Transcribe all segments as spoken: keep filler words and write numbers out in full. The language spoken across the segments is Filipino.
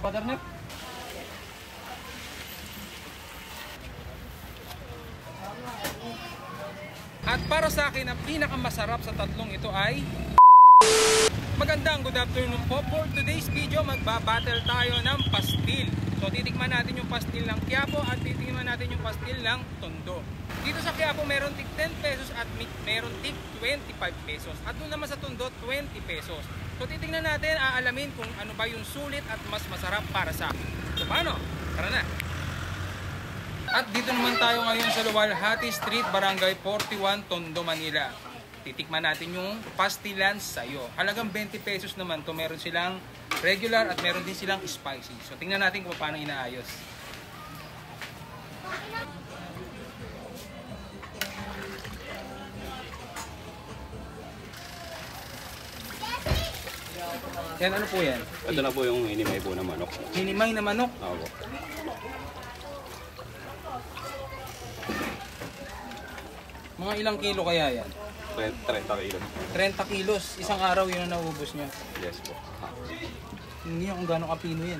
Butternut. At para sa akin, ang pinakamasarap sa tatlong ito ay magandang good afternoon po. For today's video, magbabattle tayo ng pastil. So titikman natin yung pastil ng Quiapo at titikman natin yung pastil ng Tondo. Dito sa Quiapo meron tig ten pesos at meron tig twenty-five pesos. At doon naman sa Tondo, twenty pesos. So titingnan natin, aalamin kung ano ba yung sulit at mas masarap para sa akin. So paano? Tara na! At dito naman tayo ngayon sa Luwalhati Street, Barangay forty-one, Tondo, Manila. Titikman natin yung pastilan sayo. Halagang twenty pesos naman to. Meron silang regular at meron din silang spicy. So tingnan natin kung paano inaayos. Yan, ano po yan? Ito na po yung hinimay po na manok. Hinimay na manok? Oo. Mga ilang kilo kaya yan? thirty kilos. thirty kilos. Isang araw yun ang naubos niya. Yes po. Ha. Hindi kung gano'ng kapino yan.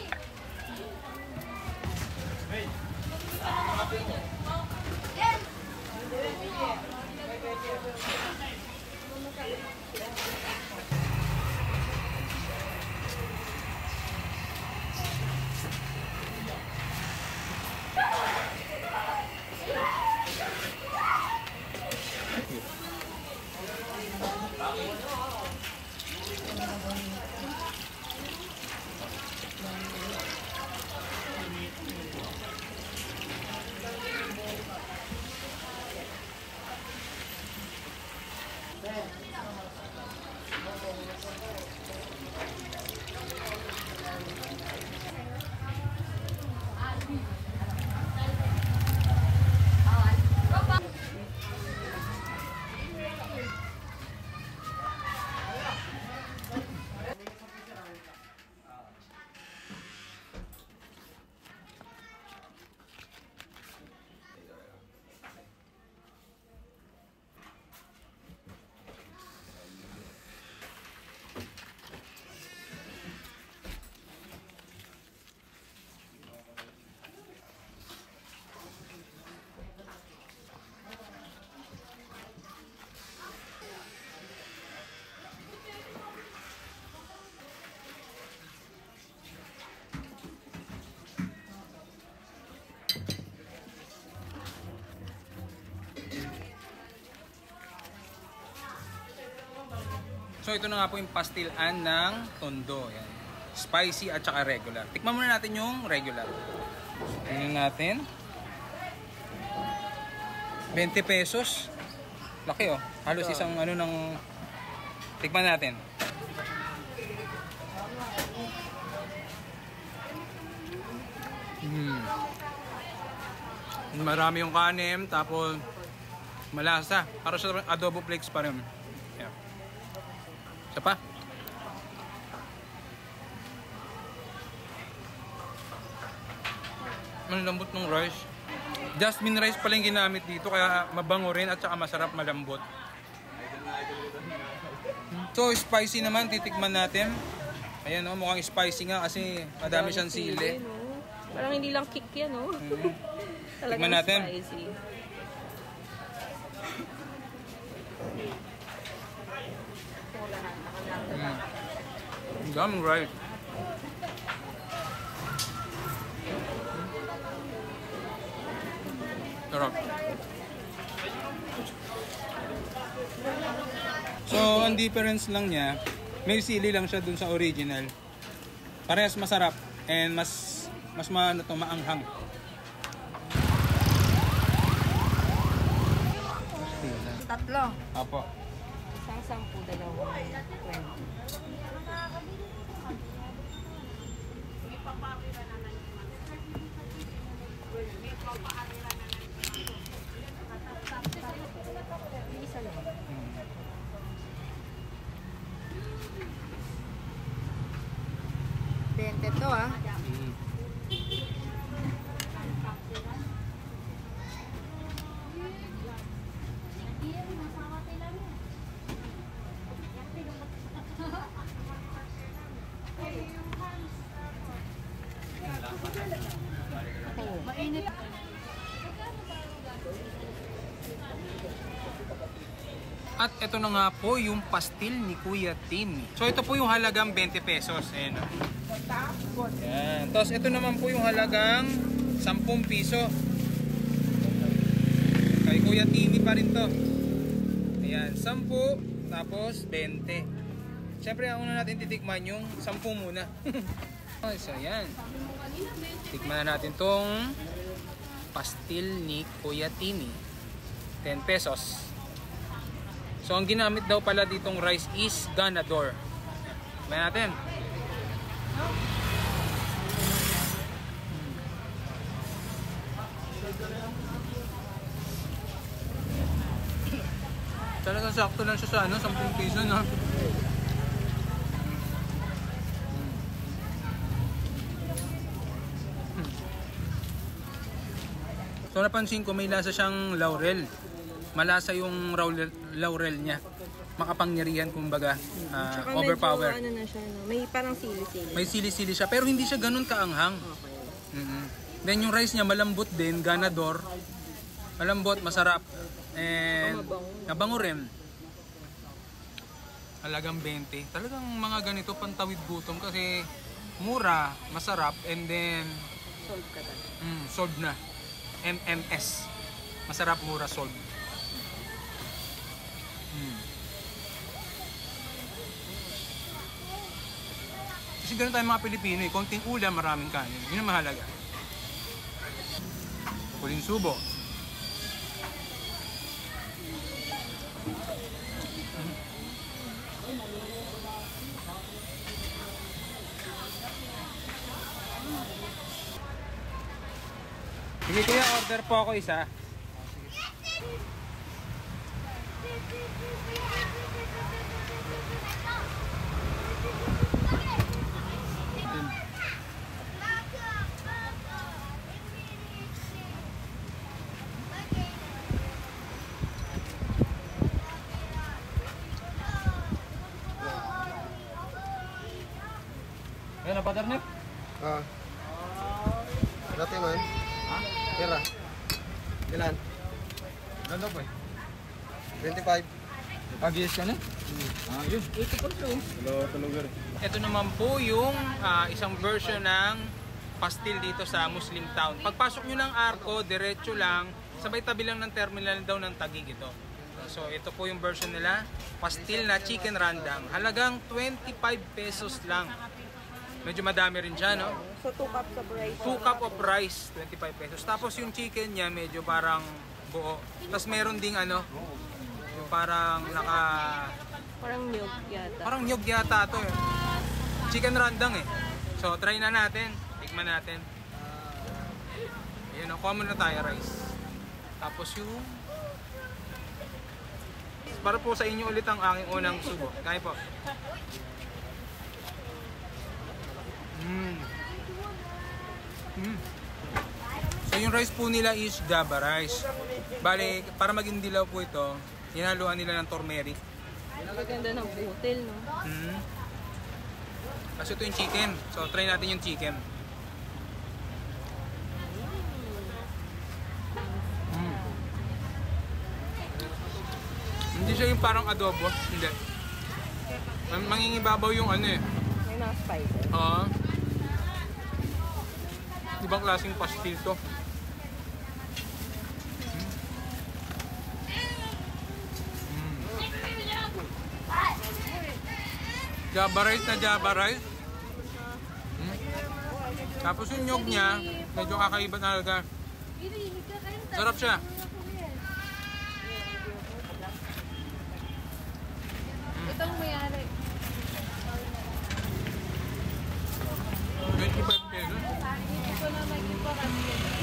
So ito na nga po yung pastilan ng Tondo. Yan. Spicy at saka regular. Tikman muna natin yung regular. Tingnan natin. twenty pesos. Laki oh. Halos isang ano ng... Tikman natin. Hmm. Marami yung kanin. Tapos malasa. Para sa adobo flakes pa rin. Yan. Isa pa. Ang lambot ng rice. Jasmine rice pala yung ginamit dito. Kaya mabango rin at saka masarap, malambot. So spicy naman. Titikman natin. Ayan o. Oh, mukhang spicy nga kasi madami siyang sili. No? Parang hindi lang kick yan o. Oh. Mm-hmm. Tikman natin. Spicy. Mm. Ang daming rice. Sarap. So, ang difference lang niya, may sili lang siya dun sa original. Parehas masarap and mas mas maano to, maanghang. Tatlo. Apo. Isang sampu, dalawa. twenty. Isa lang. twenty to ah. Mm. At ito na nga po yung pastil ni Kuya Timmy. So ito po yung halagang twenty pesos. Ayan, oh. Ayan. Tapos ito naman po yung halagang ten piso. Kay Kuya Timmy pa rin to. Ayan, ten tapos twenty. Siyempre ang una natin titikman yung ten muna. Okay, so ayan. Tikman na natin tong pastil ni Kuya Timmy. ten pesos. So ang ginamit daw pala ditong rice is ganador. Tikman natin. Talagang sakto lang siya sa ano, ten piso, no? So napansin ko may lasa siyang laurel. Malasa yung laurel, laurel niya. Makapangyarihan kumbaga, uh, Tsaka overpower. medyo ano na siya, no? May parang sili-sili. May sili-sili siya pero hindi siya ganun kaanghang. Okay. Mm-hmm. Then yung rice niya malambot din, ganador. Malambot, masarap. And nabango rin. Halagang twenty. Talagang mga ganito pantawid gutom kasi mura, masarap, and then Solve ka talaga. mm, sold na. M M S. Masarap, mura, sold. Mm. Kasi ganun tayo mga Pilipino eh. Konting ulam, maraming kanin. Yun ang mahalaga. Huling subo. Sige kuya, order po ako isa. Ayan, napadar na? Ah. Dati man. Ha? Pera. Ilan? Ganda po eh. twenty-five. Pag-yes ka na? Ah, yun. Ito po ito. Ito naman po yung ah, isang version ng pastil dito sa Muslim Town. Pagpasok nyo ng Arco, diretso lang, sabay tabi lang ng terminal daw ng Taguig ito. So ito po yung version nila, pastil na chicken randang. Halagang twenty-five pesos lang. Medyo madami rin siya, no? So two cups of rice. two cup of rice, twenty-five pesos. Tapos yung chicken niya medyo parang buo. Tapos meron ding ano, yung parang naka... Parang milk yata. Parang nyog yata to eh. Chicken randang eh. So try na natin. Tikman natin. Ayun, nakuha muna tayo rice. Tapos yung... Para po sa inyo ulit ang aking unang subo. Kaya po. Mm. Mm. So yung rice po nila is Java rice. Bale, para maging dilaw po ito, hinaluan nila ng turmeric. Maganda ng butil, no? Mm. Kasi ito yung chicken. So try natin yung chicken. Mm. Hindi siya yung parang adobo. Hindi. Mangingibabaw yung ano eh. May mga spices. Oo. Ibang klaseng pastil to. Mm. Java rice na Java rice. Mm. Tapos yung nyog niya, medyo kakaiba talaga. Sarap siya. Itong mayari. twenty-five pesos. Ito na maging po kami.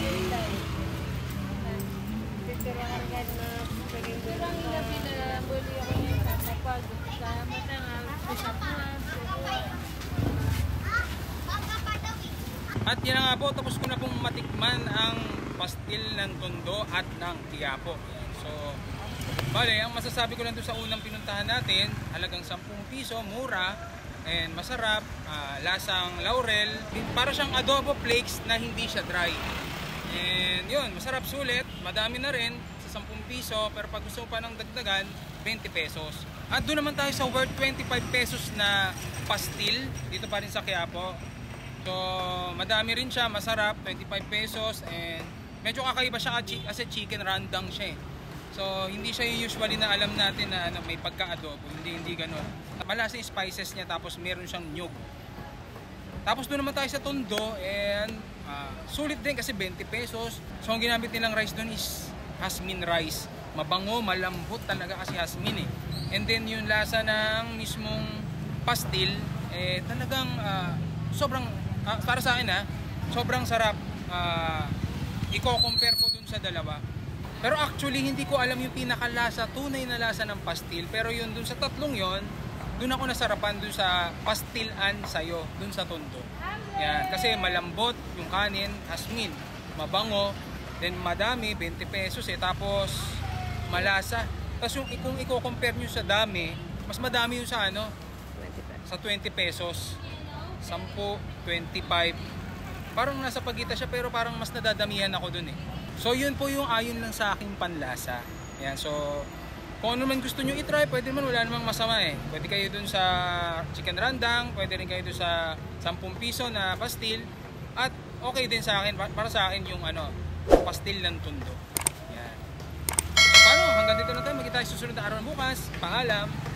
Pipirahan na pagkakang na pinabuli ako yung kapag kasama na nga. Usapuan. At yan na nga po, tapos ko na pong matikman ang pastil ng Tondo at ng Quiapo. So, bale, ang masasabi ko lang doon sa unang pinuntahan natin, halagang ten piso, mura, and masarap, uh, lasang laurel, para siyang adobo flakes na hindi siya dry. And yun, masarap, sulit, madami na rin, ten piso, pero pag gusto mo pa ng dagdagan, twenty pesos. At doon naman tayo sa worth twenty-five pesos na pastil, dito pa rin sa Quiapo. So, madami rin siya, masarap, twenty-five pesos, and medyo kakaiba siya kasi chicken randang siya eh. So, hindi siya yung usually na alam natin na ano, may pagka-adobo, hindi, hindi ganun. Malasa yung spices niya, tapos meron siyang nyug. Tapos doon naman tayo sa Tondo, and uh, sulit din kasi twenty pesos. So, ang ginamit nilang rice doon is Jasmine rice. Mabango, malambot talaga kasi Jasmine eh. And then yung lasa ng mismong pastil, eh talagang uh, sobrang, uh, para sa akin ha, sobrang sarap. Uh, i-compare ko dun sa dalawa. Pero actually, hindi ko alam yung pinakalasa, tunay na lasa ng pastil. Pero yun, dun sa tatlong yon, dun ako nasarapan dun sa pastilan sayo, dun sa Tondo. Yan, kasi malambot yung kanin, Jasmine, mabango, then madami, twenty pesos eh, tapos malasa. Tapos yung kung i-compare nyo sa dami, mas madami yung sa ano, sa twenty pesos, ten, twenty-five. Parang nasa pagitan siya pero parang mas nadadamihan ako dun eh. So yun po yung ayon lang sa aking panlasa. Yan, so kung ano man gusto nyo i-try, pwede naman, wala namang masama eh. Pwede kayo dun sa chicken randang, pwede rin kayo dun sa ten piso na pastil. At okay din sa akin, para sa akin yung ano, pastil ng Tondo. Yan. So, paano? Hanggang dito na tayo. Magkita tayo susunod na araw na bukas. Paalam!